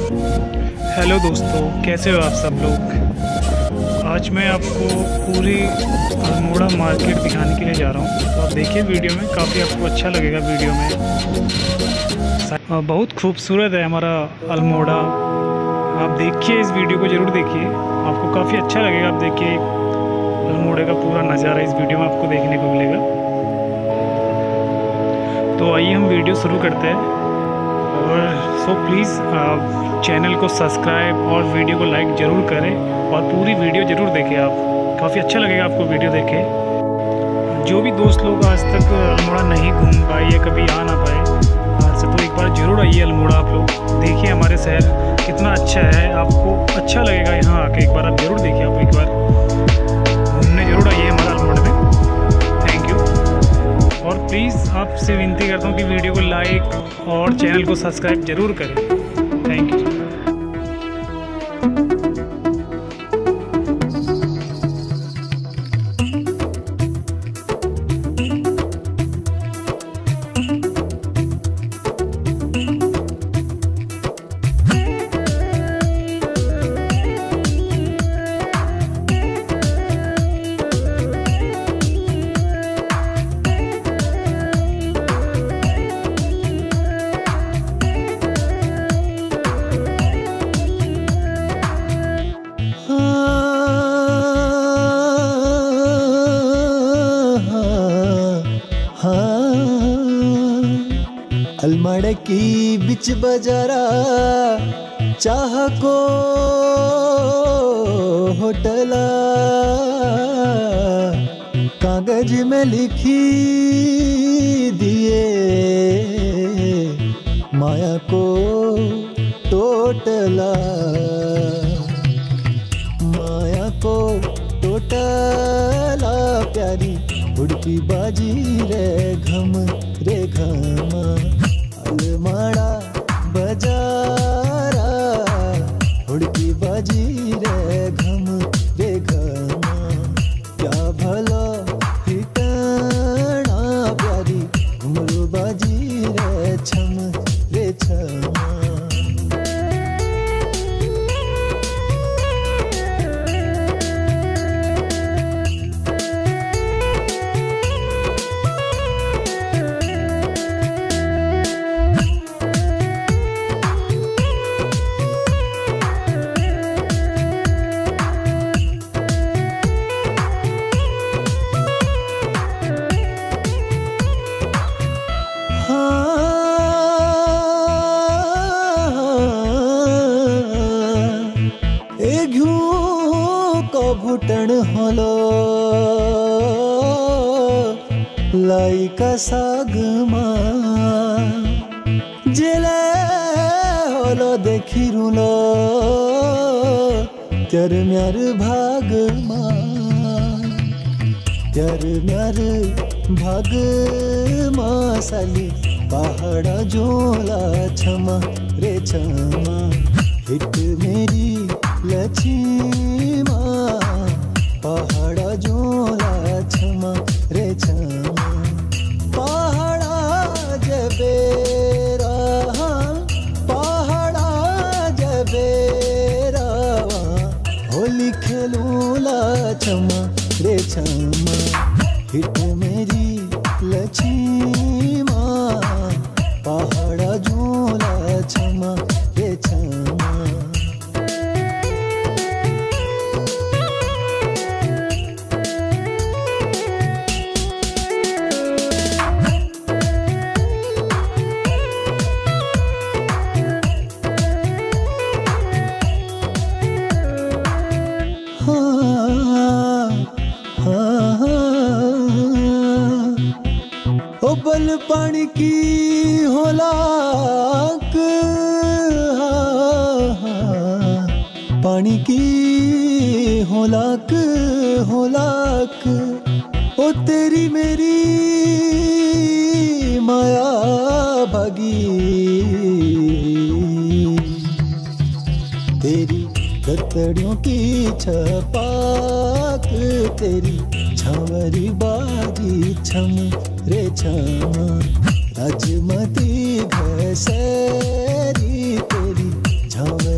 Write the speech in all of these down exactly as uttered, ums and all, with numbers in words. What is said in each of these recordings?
Hello दोस्तों, कैसे हो आप सब लोग। आज मैं आपको पूरी अल्मोड़ा मार्केट दिखाने के लिए जा रहा हूँ, तो आप देखिए वीडियो में, काफ़ी आपको अच्छा लगेगा। वीडियो में बहुत खूबसूरत है हमारा अल्मोड़ा। आप देखिए, इस वीडियो को ज़रूर देखिए, आपको काफ़ी अच्छा लगेगा। आप देखिए अल्मोड़ा का पूरा नज़ारा इस वीडियो में आपको देखने को मिलेगा। तो आइए हम वीडियो शुरू करते हैं। और सो प्लीज़ आप चैनल को सब्सक्राइब और वीडियो को लाइक ज़रूर करें और पूरी वीडियो ज़रूर देखें। आप काफ़ी अच्छा लगेगा आपको वीडियो देखें। जो भी दोस्त लोग आज तक अल्मोड़ा नहीं घूम पाए या कभी आ ना पाए, आज से तो एक बार ज़रूर आइए अल्मोड़ा। आप लोग देखिए हमारे शहर कितना अच्छा है, आपको अच्छा लगेगा यहाँ आके। एक बार आप ज़रूर देखिए, आप एक बार घूमने ज़रूर आइए हमारा अल्मोड़ा में। Thank you. और प्लीज़ आपसे विनती करता हूँ कि वीडियो को लाइक और चैनल को सब्सक्राइब ज़रूर करें। Thank you. अल्मोड़ा की बिच बाजारा चाह को होटला, कागज में लिखी दिए माया को टोटला, माया को टोटला प्यारी उड़की बाजी रे घम रे घमा। अल्मोड़ा बजारा उड़की बाजी रे घम रे घमा। क्या भला हिटना प्यारी घुमरू बाजी रे छम रे छमा। घुटन होलो लाई का साग जेले होलो देखी रुलो त्यार म्यार भाग त्यार म्यार भाग साली पहाड़ा झोला छमा रे छमा। हिट मेरी लक्ष्मा पहाड़ा झोला छमा रे छमा। पहाड़ा जबेरा पहाड़ा जबेरा होली खेलूला छमा रे छमा। हिट मेरी लक्ष्मा पहाड़ा झोला छमा रे छमा। ओ बल पानी की होलाक, पानी की होलाक होलाक। ओ तेरी मेरी माया भागी, तेरी कतड़ियों की छपाक, तेरी छावरी बाजी छम रे छमा। राजमती घसेरी तेरी छाव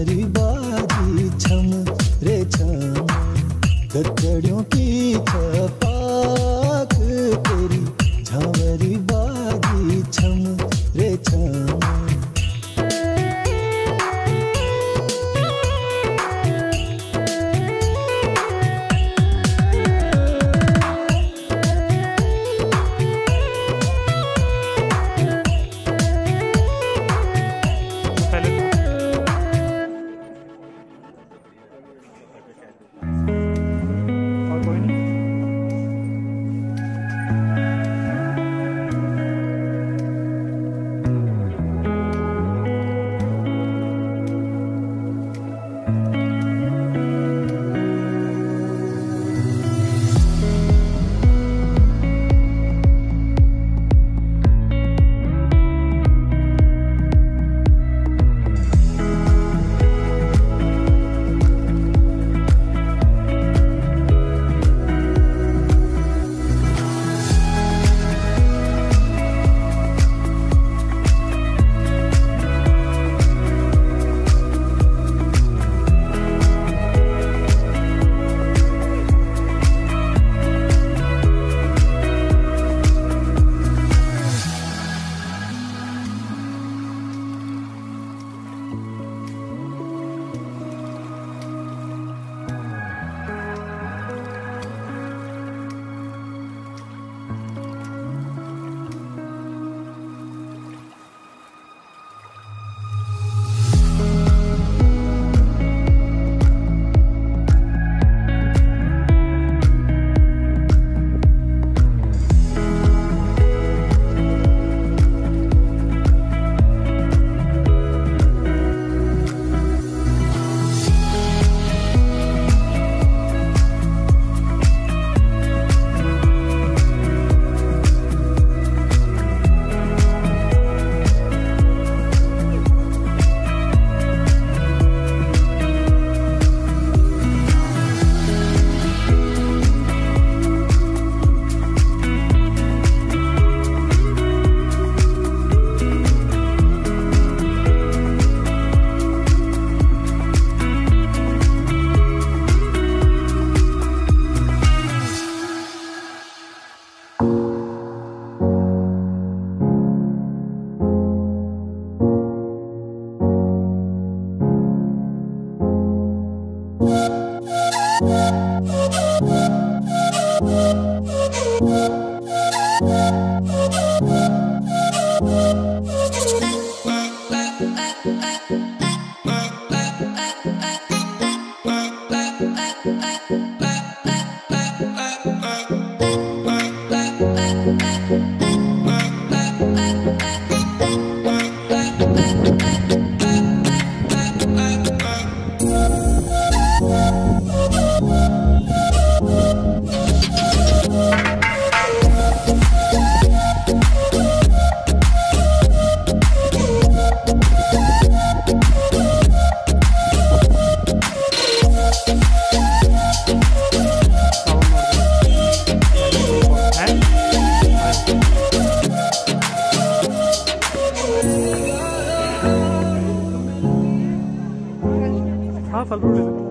हाँ फल फ्रूट ले सकते हैं।